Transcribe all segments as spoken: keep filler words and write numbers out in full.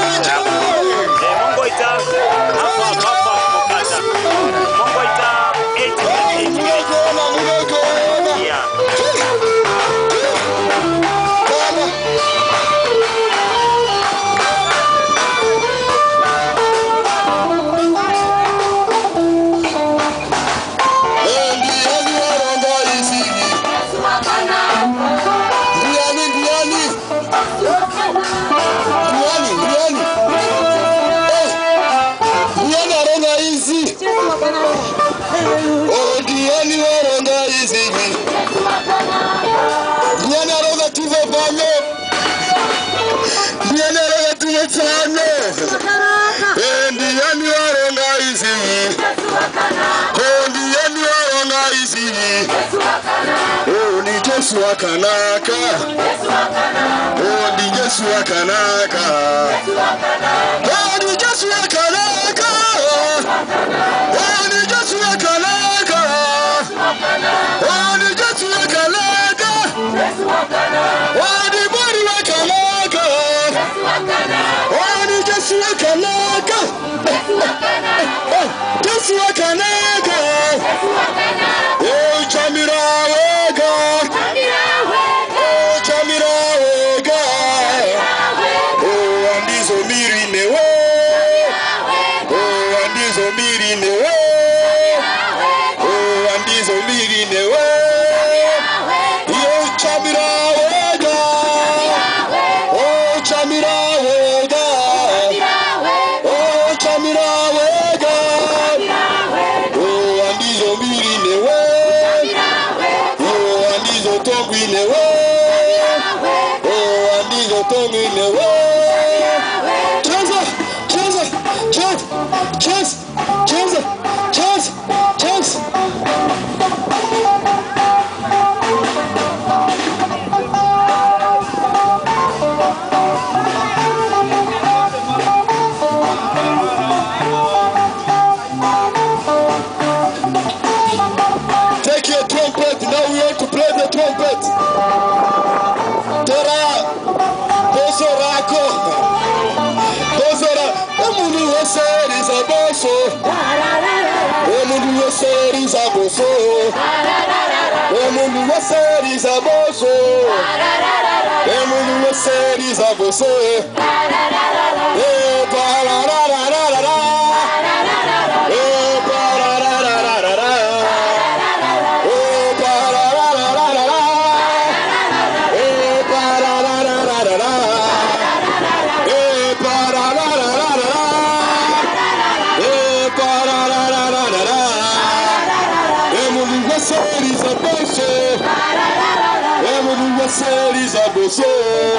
Mungu ita hapa hapa mkata. Mungu ita eight minutes. Yeah. Yesu akanaka, oh ni Yesu akanaka, oh ni Yesu akanaka, oh ni Yesu akanaka, oh ni Yesu akanaka, oh ni bori akanaka, oh ni Yesu akanaka, Yesu akanaka, oh chamira. Chance, chance, chance, chance. Take your trumpet. Now we want to play the trumpet. Tera, Bosorako, Bosora. Emunu Weser is a bosso. Emunu Weser is a bosso. Emunu Weser is a bosso. Emunu Weser is a bosso. Eh, ba la la la la la la. Eh, ba la la la la la la. Eh, ba la la la la la la. Eh, ba la la la la la la. Eh, ba la la la la la la. Eh, ba la la la la la la. Emunu Weser is a bosso. Emunu Weser is a bosso.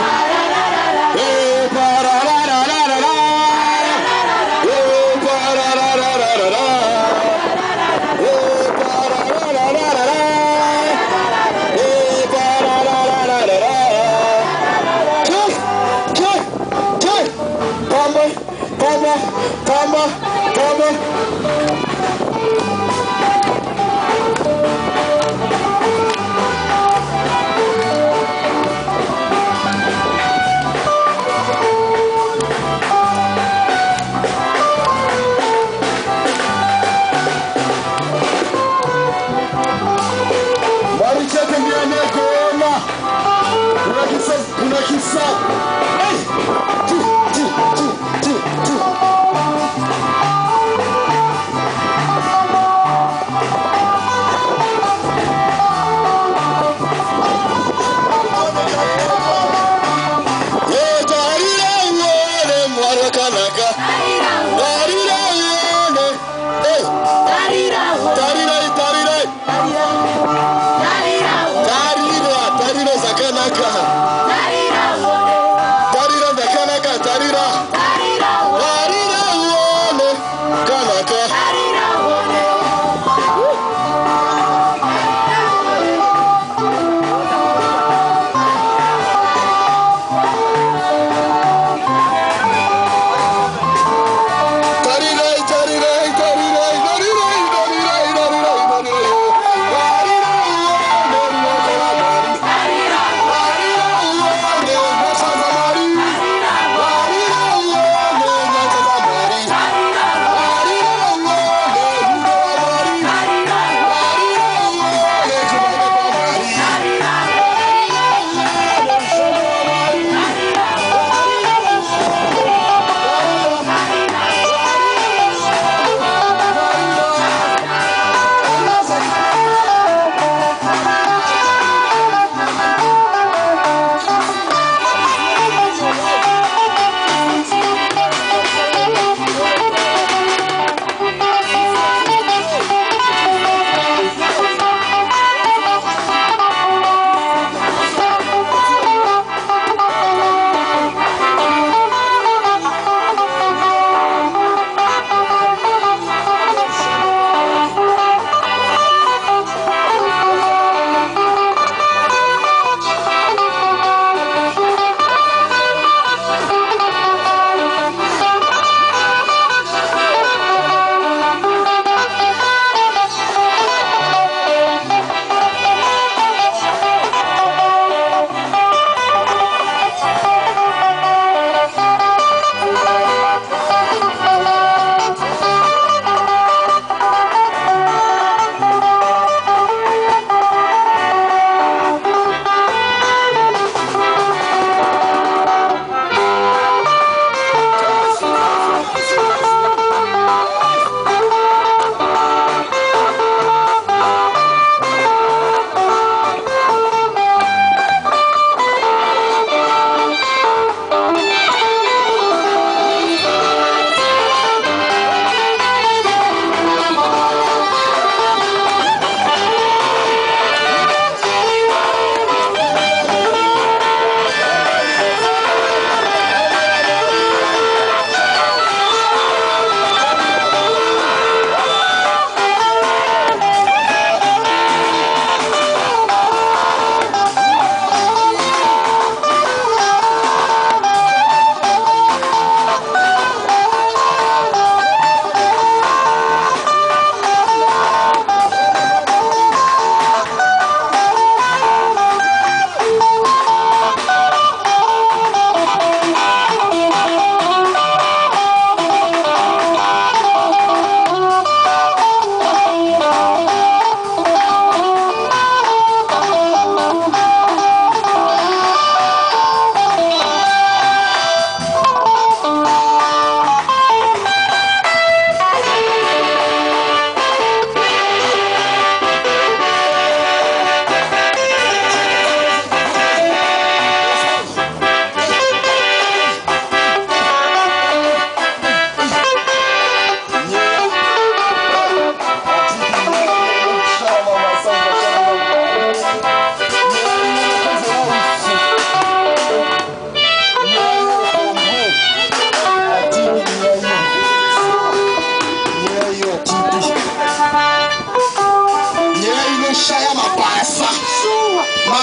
Eh, ba la la la la la la. Eh, ba la la la la la la. Eh, ba la la la la la la. Eh, ba la la la la la la. Check, check, check. Come on, come on, come on, come on. Marichete ndiane kona. Kuna kisa, kuna kisa. Hey! Tu, tu, tu, tu, tu.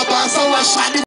basa washani